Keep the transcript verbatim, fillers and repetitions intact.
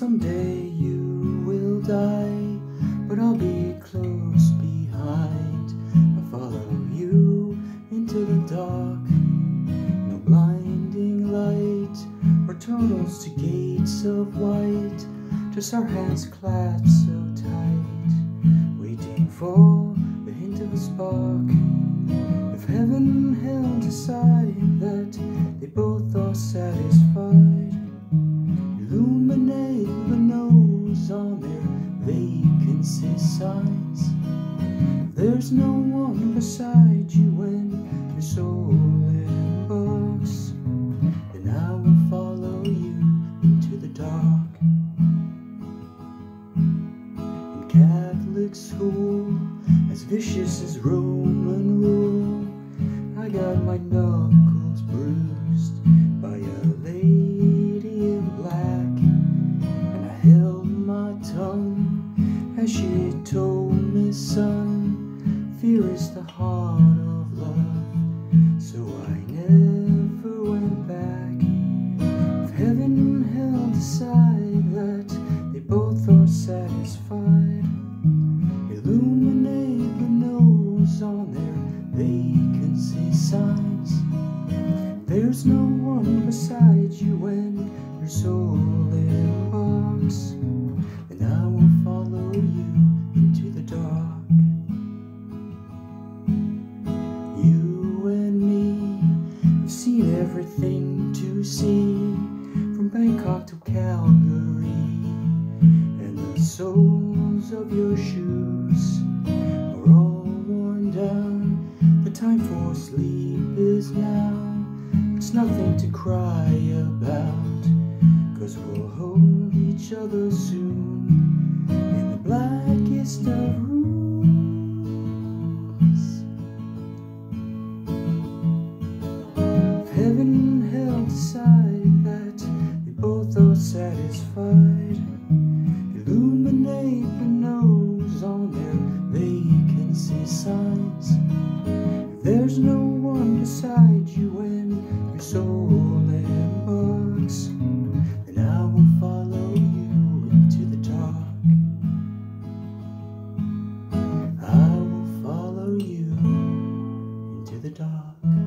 someday you will die, but I'll be close behind. I'll follow you into the dark. No blinding light or tunnels to gates of white, just our hands clasped so tight, waiting for the hint of a spark. If heaven and hell decide that they both are satisfied, illuminate the nose on their vacancy signs. If there's no one beside you when your soul embarks, then I will follow you into the dark. In Catholic school, as vicious as Roman rule, I got my knuckles bruised by a lady in black, and I held my tongue as she told me, son, fear is the heart of love. So I never went back. If heaven and hell decide that they both are satisfied, illuminate the nose on their vacancy signs. There's no one beside you when your soul embarks, and I will follow you into the dark. You and me have seen everything to see, from Bangkok to Calgary, and the soles of your shoes are all worn down. The time for sleep is now. It's nothing to cry about, 'cause we'll hold each other soon in the blackest of rooms. If heaven and hell decide that they both are satisfied, illuminate the nose on their vacancy signs. If there's no one beside you when your soul embarks, then I will follow you into the dark. I will follow you into the dark.